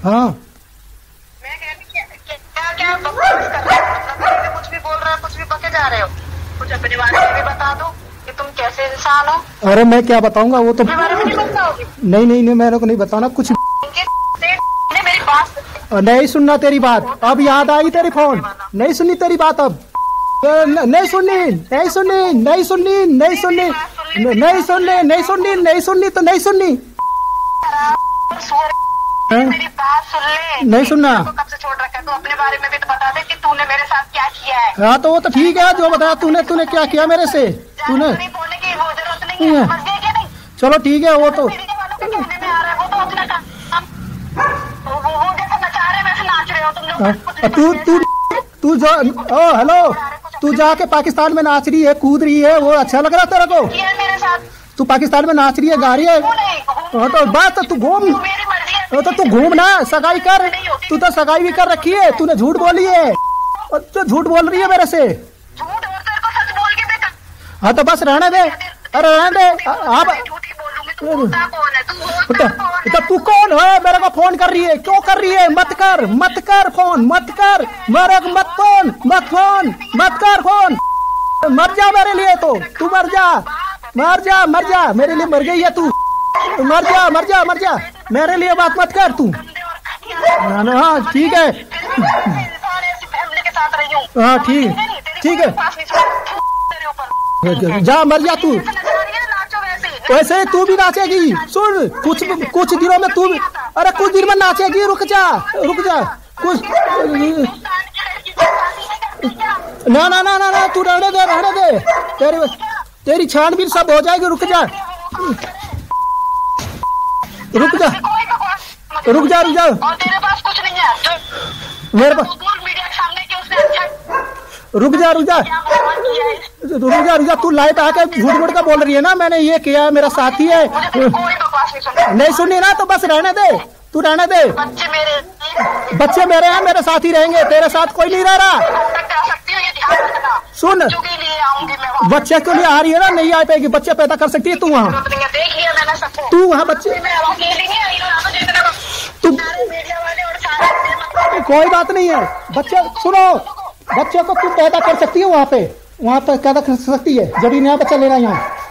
हाँ मैं कह रही क्या क्या बकवास कर रहे हो, कुछ भी बोल रहे हो, कुछ भी बके जा रहे हो। कुछ अपने बारे में भी बता दो कि तुम कैसे इंसान हो। अरे मैं क्या बताऊंगा, वो तो अपने बारे में नहीं बताओगे। नहीं नहीं नहीं, मेरे को नहीं बताना कुछ। ने मेरी बात नहीं सुनना तेरी बात, अब याद आई तेरी फोन, नहीं सुननी तेरी बात अब। नहीं सुननी, नहीं सुननी, नहीं सुननी, नहीं सुननी, नहीं सुननी, नहीं सुननी, नहीं सुननी तो नहीं सुननी। मेरी बात सुन ले। नहीं सुनना। कब से छोड़ रखा है, तो अपने बारे में भी तो बता दे कि तूने मेरे साथ क्या किया है। हाँ तो वो तो ठीक है, जो बताया तूने, तूने क्या किया मेरे से, तूने नहीं बोलने की वो जरूरत नहीं है, समझ गए क्या नहीं। चलो ठीक है, वो तो कहने में आ रहा है, वो तो अपना काम, वो जैसे नचा रहे वैसे नाच रहे हो तुम लोग। तू जो ओ हेलो, तू जाके पाकिस्तान में नाच रही है, कूद रही है, वो अच्छा लग रहा तेरे को? मेरे साथ तू पाकिस्तान में नाच रही है, गा रही है, तो बस तू घूम, तो तू घूम ना, सगाई कर। तू तो सगाई भी कर रखी है, तूने झूठ बोली है, तो झूठ बोल रही है मेरे से। झूठ और तेरे को सच बोल के देखा। हाँ तो बस रहने दे, अरे रहने दे आप। तो तू कौन है, मेरे को फोन कर रही है, क्यों कर रही है? मत कर, मत कर फोन, मत कर मेरे को, मत फोन, मत फोन, मत कर फोन। मर जा मेरे लिए, तो तू मर जा, मर जा, मर जा, मेरे लिए मर गई है तू, मर जा, मर जा, मर जा, मेरे लिए बात मत कर तू। हाँ ठीक है, हाँ ठीक, ठीक है, जा मर जा तू। वैसे तू भी नाचेगी, सुन, कुछ दिनों में तू भी, अरे कुछ दिन में नाचेगी, रुक जा, रुक जा कुछ। ना ना ना ना ना, तू रहने दे, रहने दे, तेरी छानबीन सब हो जाएगी, रुक जा, रुक जा, रुक जा, रुक जा। और तेरे पास कुछ नहीं है मेरे पास, मीडिया के सामने कि उसने अच्छा रुक जा, रुक जा, रुक जा, रुक जा, तू लाइट आके झूठ मूठ का बोल रही है ना, मैंने ये किया, मेरा साथी है। कोई बकवास नहीं नहीं सुननी ना तो बस रहने दे, तू रहने दे। बच्चे मेरे हैं, मेरे साथ ही रहेंगे, तेरे साथ कोई नहीं रह रहा। सुन, बच्चे क्यों नहीं आ रही है ना, नहीं आ पाएगी, बच्चे पैदा कर सकती है तू वहाँ, तू वहाँ बच्चे, तू कोई बात नहीं है, बच्चे सुनो, बच्चे को तू पैदा कर सकती है वहाँ पे पैदा कर सकती है, जब यहाँ बच्चा लेना यहाँ।